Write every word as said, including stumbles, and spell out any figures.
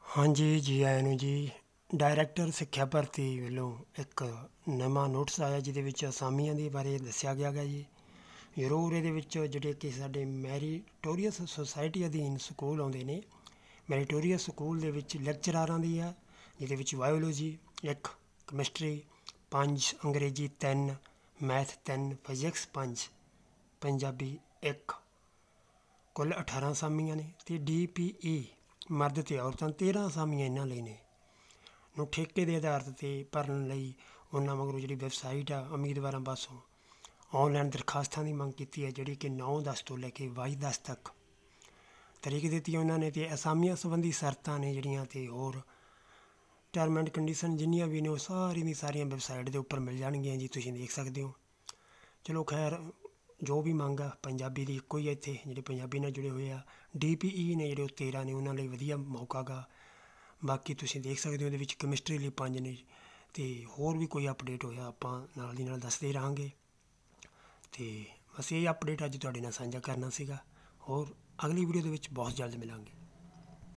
हाँ जी, जी आया ਨੂੰ ਜੀ। ਡਾਇਰੈਕਟਰ ਸਿੱਖਿਆ ਭਰਤੀ ਵੱਲੋਂ ਇੱਕ ਨਵਾਂ ਨੋਟਿਸ ਆਇਆ ਜਿਹਦੇ ਵਿੱਚ ਅਸਾਮੀਆਂ ਦੇ ਬਾਰੇ ਦੱਸਿਆ ਗਿਆ ਗਾ ਜੀ। ਜ਼ਰੂਰ ਇਹਦੇ ਵਿੱਚ ਜਿਹੜੇ ਕਿ ਸਾਡੇ ਮੈਰੀਟੋਰੀਅਸ ਸੁਸਾਇਟੀ ਅਧੀਨ ਸਕੂਲ ਆਉਂਦੇ ਨੇ, ਮੈਰੀਟੋਰੀਅਸ ਸਕੂਲ ਦੇ ਵਿੱਚ ਲੈਕਚਰਾਰਾਂ ਦੀ ਆ, ਜਿਹਦੇ ਵਿੱਚ ਬਾਇਓਲੋਜੀ ਇੱਕ, ਕੈਮਿਸਟਰੀ ਪੰਜ, ਅੰਗਰੇਜ਼ੀ ਤਿੰਨ, ਮੈਥ ਤਿੰਨ, ਫਿਜ਼ਿਕਸ ਪੰਜ, ਪੰਜਾਬੀ ਇੱਕ, ਕੁੱਲ ਅਠਾਰਾਂ ਅਸਾਮੀਆਂ ਨੇ। ਅਤੇ ਡੀ ਪੀ ਈ ਮਰਦ ਅਤੇ ਔਰਤਾਂ ਤੇਰ੍ਹਾਂ ਅਸਾਮੀਆਂ ਇਹਨਾਂ ਲਈ ਨੇ। ਨੂੰ ਠੇਕੇ ਦੇ ਆਧਾਰ 'ਤੇ ਭਰਨ ਲਈ ਉਹਨਾਂ ਮਗਰੋਂ ਜਿਹੜੀ ਵੈਬਸਾਈਟ ਆ ਉਮੀਦਵਾਰਾਂ ਪਾਸੋਂ ਔਨਲਾਈਨ ਦਰਖਾਸਤਾਂ ਦੀ ਮੰਗ ਕੀਤੀ ਹੈ, ਜਿਹੜੀ ਕਿ ਨੌਂ ਦਸ ਤੋਂ ਲੈ ਕੇ ਬਾਈ ਦਸ ਤੱਕ ਤਰੀਕ ਦਿੱਤੀ ਉਹਨਾਂ ਨੇ। ਅਤੇ ਅਸਾਮੀਆਂ ਸੰਬੰਧੀ ਸ਼ਰਤਾਂ ਨੇ ਜਿਹੜੀਆਂ ਅਤੇ ਹੋਰ ਟਰਮ ਐਂਡ ਕੰਡੀਸ਼ਨ ਜਿੰਨੀਆਂ ਵੀ ਨੇ ਉਹ ਸਾਰੀ ਦੀ ਸਾਰੀਆਂ ਵੈਬਸਾਈਟ ਦੇ ਉੱਪਰ ਮਿਲ ਜਾਣਗੀਆਂ ਜੀ, ਤੁਸੀਂ ਦੇਖ ਸਕਦੇ ਹੋ। ਚਲੋ ਖੈਰ, ਜੋ ਵੀ ਮੰਗ ਆ ਪੰਜਾਬੀ ਦੀ ਇੱਕੋ ਹੀ ਆ ਇੱਥੇ, ਜਿਹੜੇ ਪੰਜਾਬੀ ਨਾਲ ਜੁੜੇ ਹੋਏ ਆ। ਡੀ ਪੀ ਈ ਨੇ ਜਿਹੜੇ ਉਹ ਤੇਰ੍ਹਾਂ ਨੇ, ਉਹਨਾਂ ਲਈ ਵਧੀਆ ਮੌਕਾ ਗਾ। ਬਾਕੀ ਤੁਸੀਂ ਦੇਖ ਸਕਦੇ ਹੋ ਉਹਦੇ ਵਿੱਚ ਕੈਮਿਸਟਰੀ ਲਈ ਪੰਜ ਨੇ। ਅਤੇ ਹੋਰ ਵੀ ਕੋਈ ਅਪਡੇਟ ਹੋਇਆ ਆਪਾਂ ਨਾਲ ਦੀ ਨਾਲ ਦੱਸਦੇ ਰਹਾਂਗੇ। ਅਤੇ ਬਸ ਇਹ ਅਪਡੇਟ ਅੱਜ ਤੁਹਾਡੇ ਨਾਲ ਸਾਂਝਾ ਕਰਨਾ ਸੀਗਾ। ਹੋਰ ਅਗਲੀ ਵੀਡੀਓ ਦੇ ਵਿੱਚ ਬਹੁਤ ਜਲਦ ਮਿਲਾਂਗੇ।